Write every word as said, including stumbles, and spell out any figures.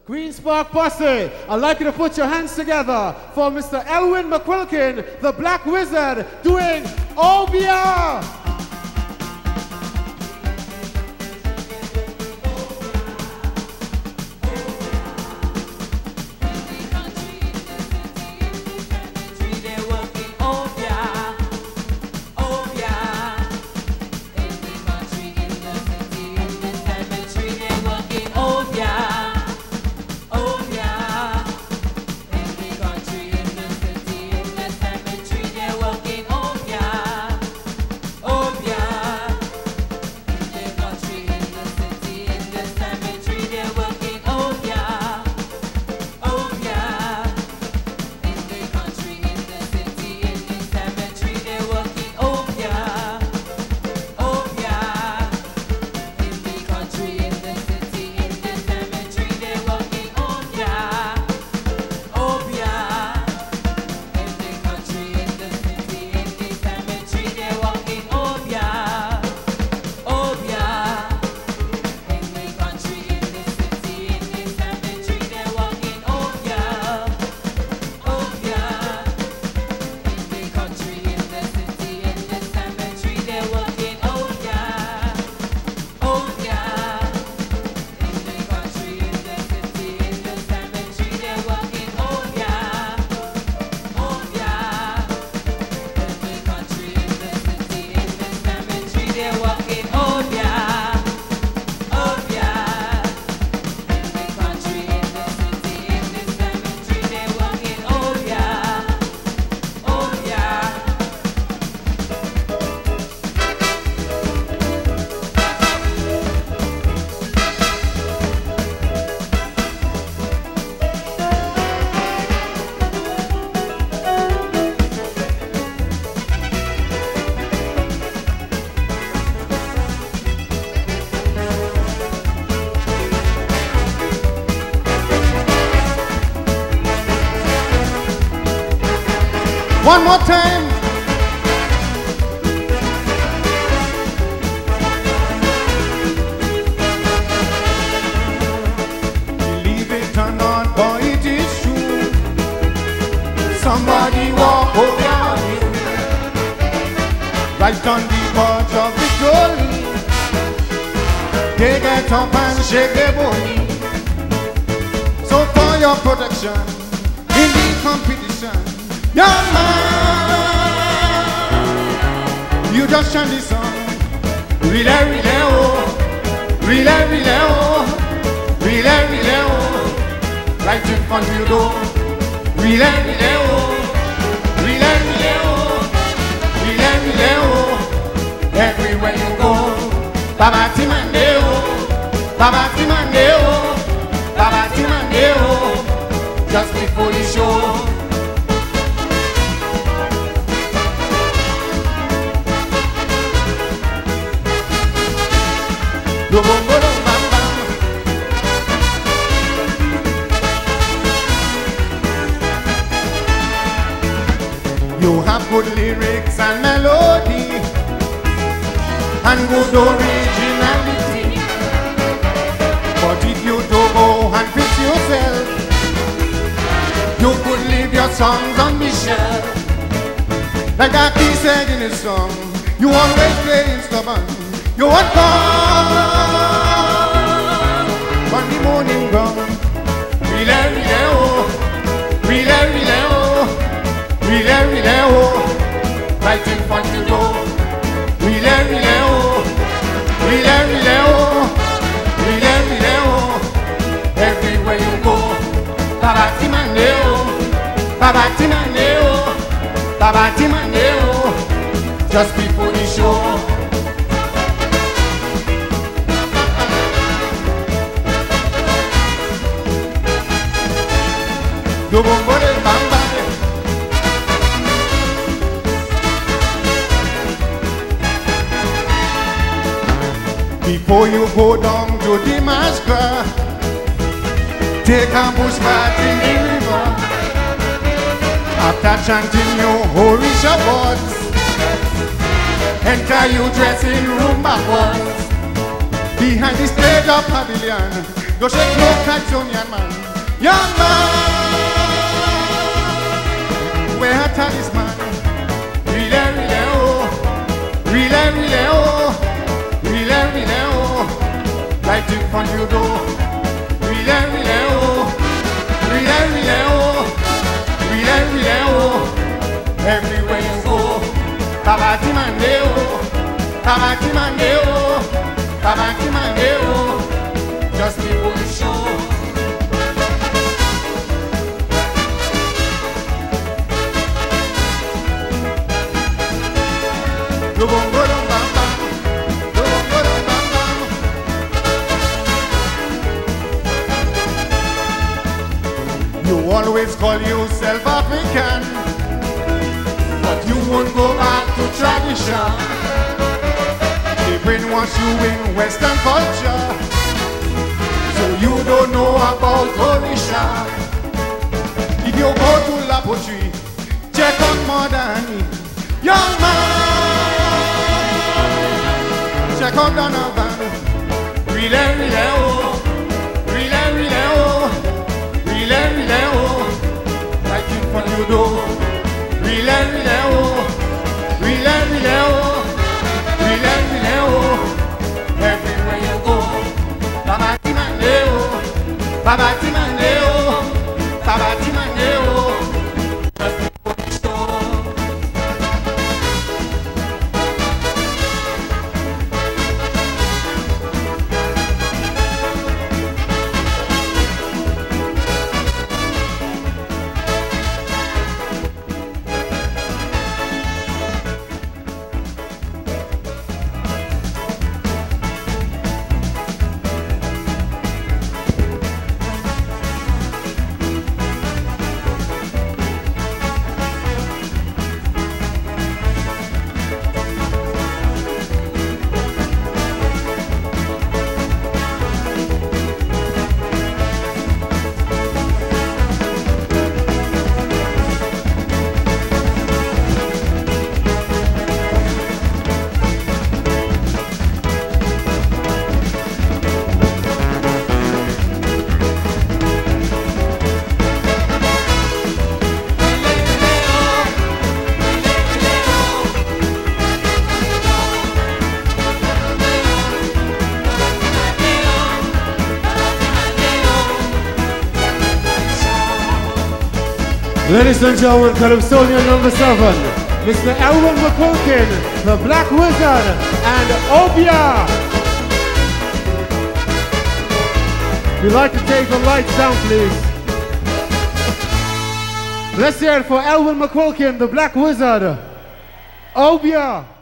Queen's Park Posse, I'd like you to put your hands together for Mister Elwin McQuilkin, the Black Wizard, doing Obia! One more time. Believe it or not, boy, it is true. Somebody walk over you, right on the verge of victory. They get up and shake their body. So for your protection in the competition, young man, you just chant this song. Relay, relay, oh, relay, relay, oh, relay, relay, oh, right in front of you go. Relay, relay, oh, relay, relay, oh, relay, relay, oh, everywhere you go. Baba Timande, oh, Baba Timande, oh, Baba Timande, oh, just before the show. You have good lyrics and melody and good originality, but if you don't go and fix yourself, you could leave your songs on the shelf. Like Aki said in his song, you always playing stubborn. You want God on the morning ground. Relay, relay, oh, relay, relay, oh, relay, relay, oh, right in front you go. Relay, relay, oh, relay, relay, oh, relay, relay, oh, everywhere you go. Baba Timande, oh, Baba Timande, oh, Baba Timande, oh, just before the show. Do bombo de bamba. Before you go down to the massacre, take a bush bath in the river. After chanting your holy Shabbat, enter your dressing room backwards. Behind the stage of pavilion, go shake no catch on your man. Young man, wear a talisman. Really, really, oh. Really, really, oh. Really, really, oh. Light it from you, though. Really, really, oh. Really, really, oh. Really, really, oh. Everywhere you go. Tabati Mandeo. Tabati Mandeo. Tabati Mandeo. Just people to show. You always call yourself African, but you won't go back to tradition. They brainwash you in Western culture, so you don't know about Orisha. If you go to La Poterie, check on Modern. Young man, check on Donovan. Really, really, oh. Really, really, oh. Really, really, oh. Like it for you, though. Really, really, oh. Really, really, oh. Really, really, oh. Everywhere you go. Babati Mandeo. Babati Mandeo. Babati Mandeo. Ladies and gentlemen, Calypsonian number seven, Mister Elwin McQuilkin, the Black Wizard, and Obia. We'd like to take the lights down, please. Let's hear it for Elwin McQuilkin, the Black Wizard. Obia.